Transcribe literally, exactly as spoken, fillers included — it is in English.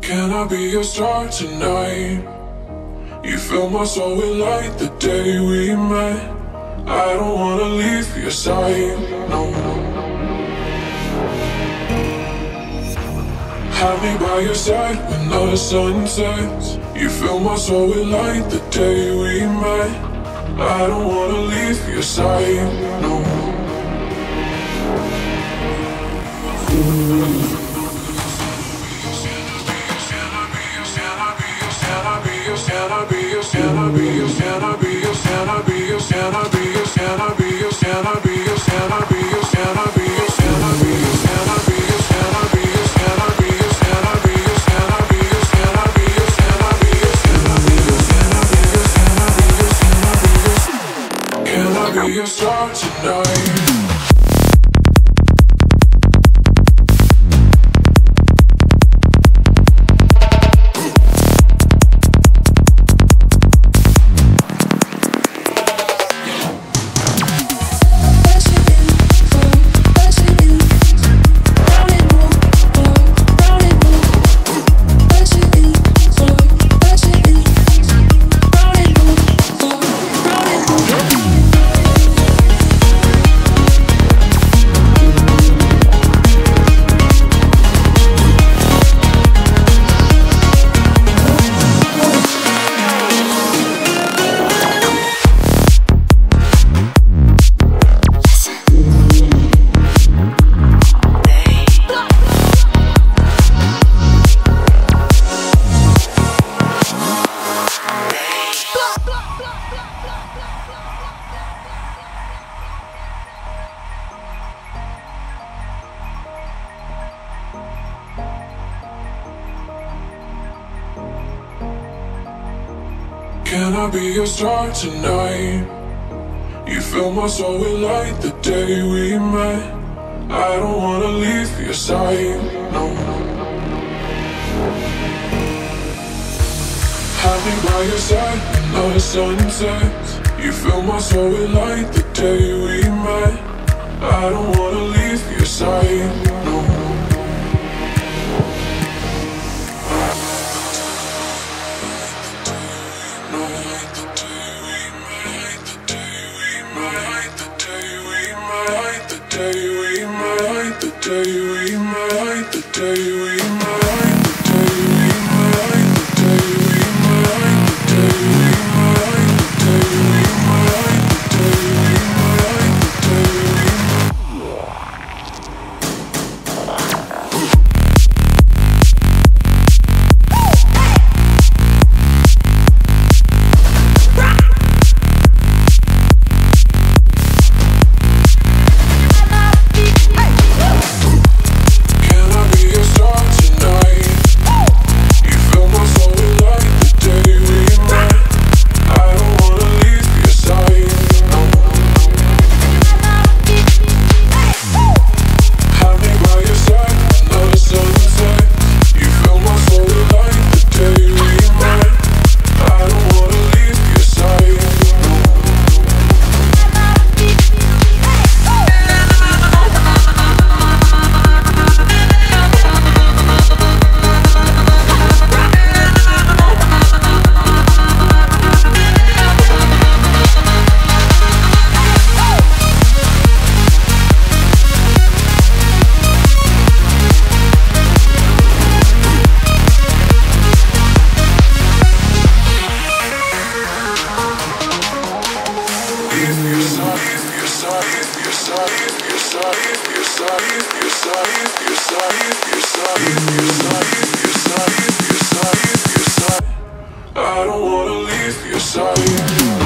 Can I be your star tonight? You fill my soul with light the day we met. I don't wanna leave your side, no. Have me by your side when the sun sets. You fill my soul with light the day we met. I don't wanna leave your side, no. Be your star tonight. Can I be your star tonight? You fill my soul with light the day we met. I don't wanna leave your side, no. Have me by your side when the sun sets. You fill my soul with light the day we met. I don't wanna leave your side, no. The day we met, the day we met, the day we met, the day we met, the day we met, the day we met, the day we met, the day we met, the day we I don't wanna leave your side.